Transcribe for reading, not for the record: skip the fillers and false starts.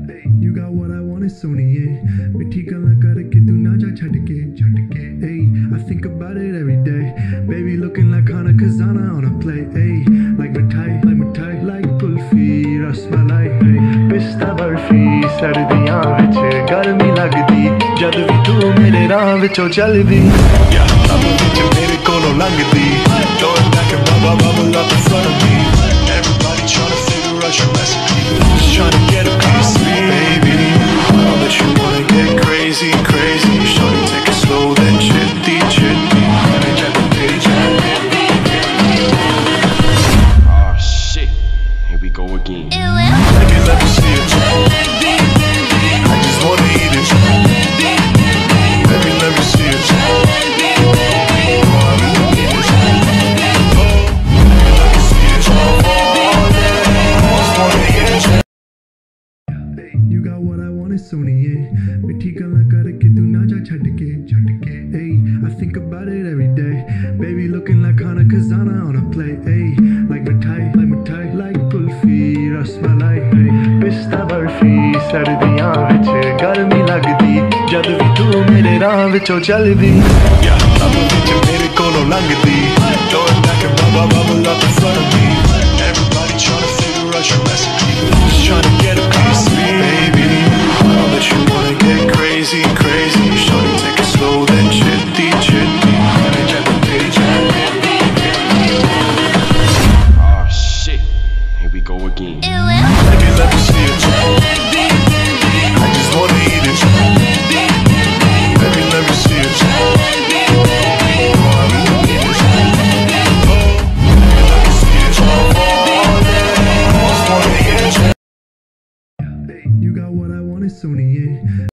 You got what I wanted, सोनिए मिठी गल्लां करके तू ना जा छड़ के Hey, I think about it every day. Baby looking like Hana Kazana on a plate. Hey, like mithai, like kulfi, rasmalai. Pista barfi, sardiyan vich garmi lagdi. Jad vi tu mere raah vichon chaldi. Yeah, ab vich mere kolon langdi. Throwing back and bubble up in front of me. Everybody tryna figure out your recipe. Just tryna get a piece of me, baby. Now that you wanna get crazy. Shorty, take it slow, then chitty. Oh shit, here we go again. Baby, let me see it. I just wanna eat it. Baby, let me see it. You got what I wanted, सोनिए मिठी गल्लां करके तू ना जा छड़ के Hey, I think about it every day. Baby looking like Hana Kazana on a plate. Hey, like mithai, like kulfi, rasmalai. Pista barfi, sardiyan vich garmi lagdi. Jad vi tu mere raah vichon chaldi. Yeah, ab vich mere kolon langdi. Throwing back and bubble up in front of me. Everybody tryna figure out your recipe. Just tryna get a piece of me, baby. Now that you wanna get crazy. Shorty, take it slow, then chitty. Oh shit, here we go again. Baby, let me see it. I just wanna eat it. Baby, let me see it. You got what I wanted, सोनिए